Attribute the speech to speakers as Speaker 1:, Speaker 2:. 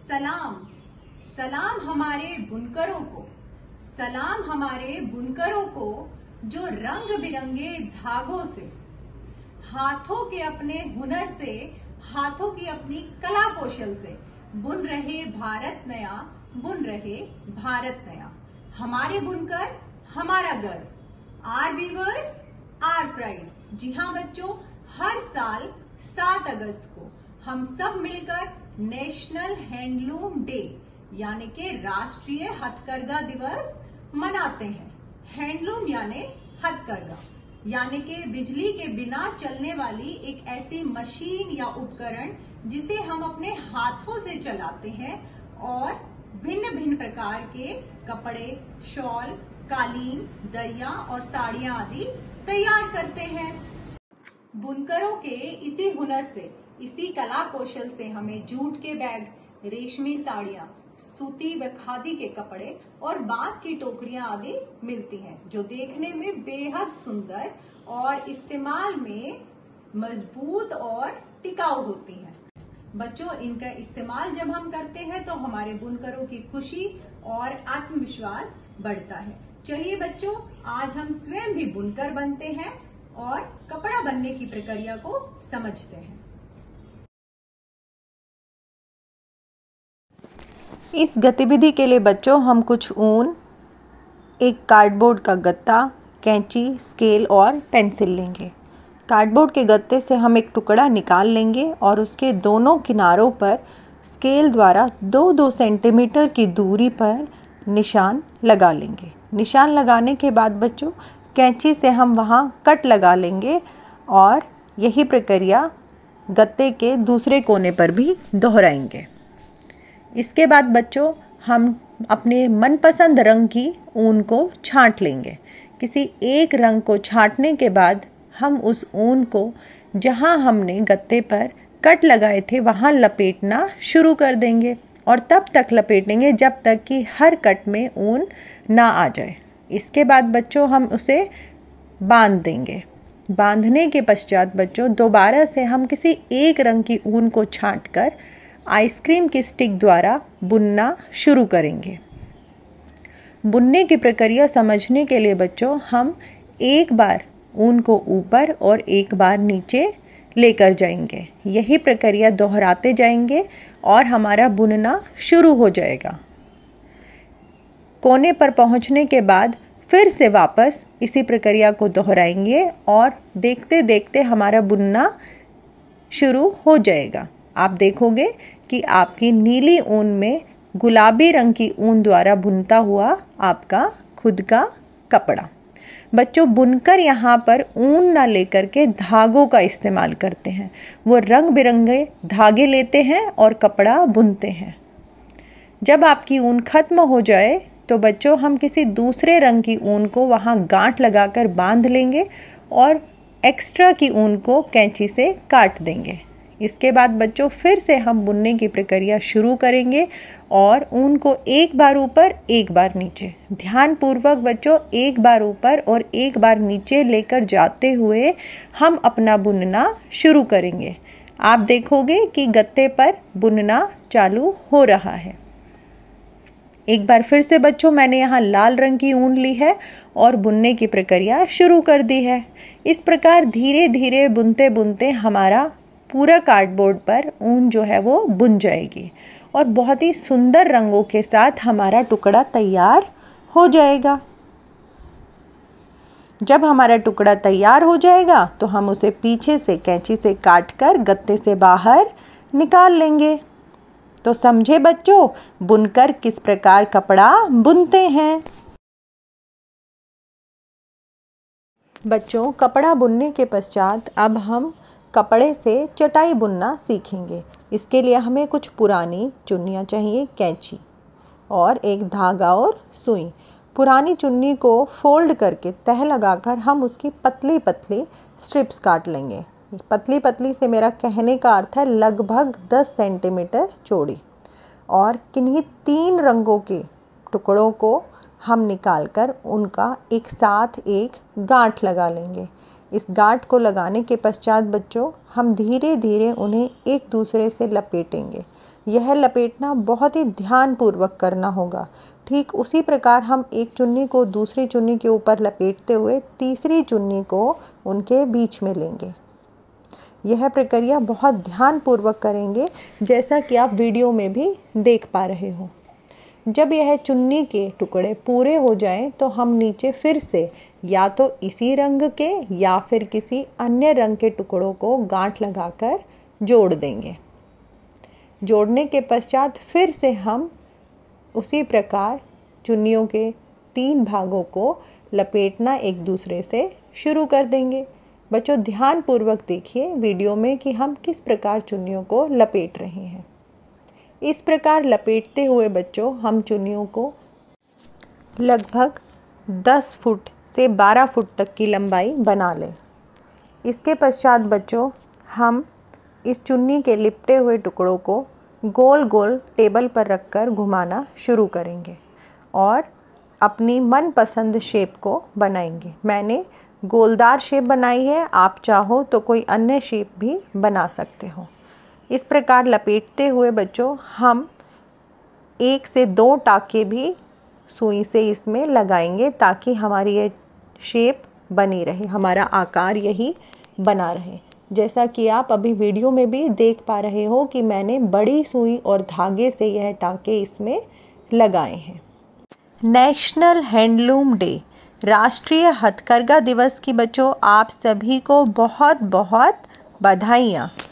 Speaker 1: सलाम सलाम हमारे बुनकरों को, सलाम हमारे बुनकरों को जो रंग बिरंगे धागों से, हाथों के अपने हुनर से, हाथों की अपनी कला कौशल से बुन रहे भारत नया, बुन रहे भारत नया। हमारे बुनकर हमारा गर्व, आर वीवर्स आर प्राइड। जी हाँ बच्चों, हर साल 7 अगस्त को हम सब मिलकर नेशनल हैंडलूम डे यानी कि राष्ट्रीय हथकरघा दिवस मनाते हैं। हैंडलूम यानी हथकरघा, यानी कि बिजली के बिना चलने वाली एक ऐसी मशीन या उपकरण जिसे हम अपने हाथों से चलाते हैं और भिन्न भिन्न प्रकार के कपड़े, शॉल, कालीन, दरिया और साड़ियां आदि तैयार करते हैं। बुनकरों के इसी हुनर से, इसी कला कौशल से हमें जूट के बैग, रेशमी साड़ियां, सूती व खादी के कपड़े और बांस की टोकरियां आदि मिलती हैं, जो देखने में बेहद सुंदर और इस्तेमाल में मजबूत और टिकाऊ होती हैं। बच्चों, इनका इस्तेमाल जब हम करते हैं तो हमारे बुनकरों की खुशी और आत्मविश्वास बढ़ता है। चलिए बच्चों, आज हम स्वयं भी बुनकर बनते हैं और कपड़ा बनने की प्रक्रिया को समझते हैं।
Speaker 2: इस गतिविधि के लिए बच्चों हम कुछ ऊन, एक कार्डबोर्ड का गत्ता, कैंची, स्केल और पेंसिल लेंगे। कार्डबोर्ड के गत्ते से हम एक टुकड़ा निकाल लेंगे और उसके दोनों किनारों पर स्केल द्वारा 2-2 सेंटीमीटर की दूरी पर निशान लगा लेंगे। निशान लगाने के बाद बच्चों कैंची से हम वहाँ कट लगा लेंगे और यही प्रक्रिया गत्ते के दूसरे कोने पर भी दोहराएंगे। इसके बाद बच्चों हम अपने मनपसंद रंग की ऊन को छांट लेंगे। किसी एक रंग को छांटने के बाद हम उस ऊन को जहां हमने गत्ते पर कट लगाए थे वहां लपेटना शुरू कर देंगे और तब तक लपेटेंगे जब तक कि हर कट में ऊन ना आ जाए। इसके बाद बच्चों हम उसे बांध देंगे। बांधने के पश्चात बच्चों दोबारा से हम किसी एक रंग की ऊन को छांटकर आइसक्रीम की स्टिक द्वारा बुनना शुरू करेंगे। बुनने की प्रक्रिया समझने के लिए बच्चों हम एक बार ऊन को ऊपर और एक बार नीचे लेकर जाएंगे। यही प्रक्रिया दोहराते जाएंगे और हमारा बुनना शुरू हो जाएगा। कोने पर पहुंचने के बाद फिर से वापस इसी प्रक्रिया को दोहराएंगे और देखते देखते हमारा बुनना शुरू हो जाएगा। आप देखोगे कि आपकी नीली ऊन में गुलाबी रंग की ऊन द्वारा बुनता हुआ आपका खुद का कपड़ा। बच्चों, बुनकर यहाँ पर ऊन ना लेकर के धागों का इस्तेमाल करते हैं। वो रंग बिरंगे धागे लेते हैं और कपड़ा बुनते हैं। जब आपकी ऊन खत्म हो जाए तो बच्चों हम किसी दूसरे रंग की ऊन को वहाँ गांठ लगाकर बांध लेंगे और एक्स्ट्रा की ऊन को कैंची से काट देंगे। इसके बाद बच्चों फिर से हम बुनने की प्रक्रिया शुरू करेंगे और ऊन को एक बार ऊपर एक बार नीचे, ध्यान पूर्वक बच्चों एक बार ऊपर और एक बार नीचे लेकर जाते हुए हम अपना बुनना शुरू करेंगे। आप देखोगे कि गत्ते पर बुनना चालू हो रहा है। एक बार फिर से बच्चों मैंने यहाँ लाल रंग की ऊन ली है और बुनने की प्रक्रिया शुरू कर दी है। इस प्रकार धीरे धीरे बुनते बुनते हमारा पूरा कार्डबोर्ड पर ऊन जो है वो बुन जाएगी और बहुत ही सुंदर रंगों के साथ हमारा टुकड़ा तैयार हो जाएगा। जब हमारा टुकड़ा तैयार हो जाएगा तो हम उसे पीछे से कैंची से काटकर गत्ते से बाहर निकाल लेंगे। तो समझे बच्चों, बुनकर किस प्रकार कपड़ा बुनते हैं। बच्चों, कपड़ा बुनने के पश्चात अब हम कपड़े से चटाई बुनना सीखेंगे। इसके लिए हमें कुछ पुरानी चुन्नियाँ चाहिए, कैंची और एक धागा और सुई। पुरानी चुन्नी को फोल्ड करके तह लगाकर हम उसकी पतली पतली स्ट्रिप्स काट लेंगे। पतली पतली से मेरा कहने का अर्थ है लगभग 10 सेंटीमीटर चौड़ी। और किन्हीं 3 रंगों के टुकड़ों को हम निकालकर उनका एक साथ एक गांठ लगा लेंगे। इस गांठ को लगाने के पश्चात बच्चों हम धीरे धीरे उन्हें एक दूसरे से लपेटेंगे। यह लपेटना बहुत ही ध्यानपूर्वक करना होगा। ठीक उसी प्रकार हम एक चुन्नी को दूसरी चुन्नी के ऊपर लपेटते हुए तीसरी चुन्नी को उनके बीच में लेंगे। यह प्रक्रिया बहुत ध्यानपूर्वक करेंगे, जैसा कि आप वीडियो में भी देख पा रहे हो। जब यह चुन्नी के टुकड़े पूरे हो जाएं तो हम नीचे फिर से या तो इसी रंग के या फिर किसी अन्य रंग के टुकड़ों को गांठ लगाकर जोड़ देंगे। जोड़ने के पश्चात फिर से हम उसी प्रकार चुन्नियों के 3 भागों को लपेटना एक दूसरे से शुरू कर देंगे। बच्चों ध्यानपूर्वक देखिए वीडियो में कि हम किस प्रकार चुन्नियों को लपेट रहे हैं। इस प्रकार लपेटते हुए बच्चों हम चुन्नियों को लगभग 10 फुट से 12 फुट तक की लंबाई बना लें। इसके पश्चात बच्चों हम इस चुन्नी के लिपटे हुए टुकड़ों को गोल गोल टेबल पर रखकर घुमाना शुरू करेंगे और अपनी मनपसंद शेप को बनाएंगे। मैंने गोलदार शेप बनाई है, आप चाहो तो कोई अन्य शेप भी बना सकते हो। इस प्रकार लपेटते हुए बच्चों हम 1 से 2 टाँके भी सुई से इसमें लगाएंगे ताकि हमारी ये शेप बनी रहे, हमारा आकार यही बना रहे। जैसा कि आप अभी वीडियो में भी देख पा रहे हो कि मैंने बड़ी सुई और धागे से यह टाँके इसमें लगाए हैं। नेशनल हैंडलूम डे, राष्ट्रीय हथकरघा दिवस की बच्चों आप सभी को बहुत बहुत बधाइयाँ।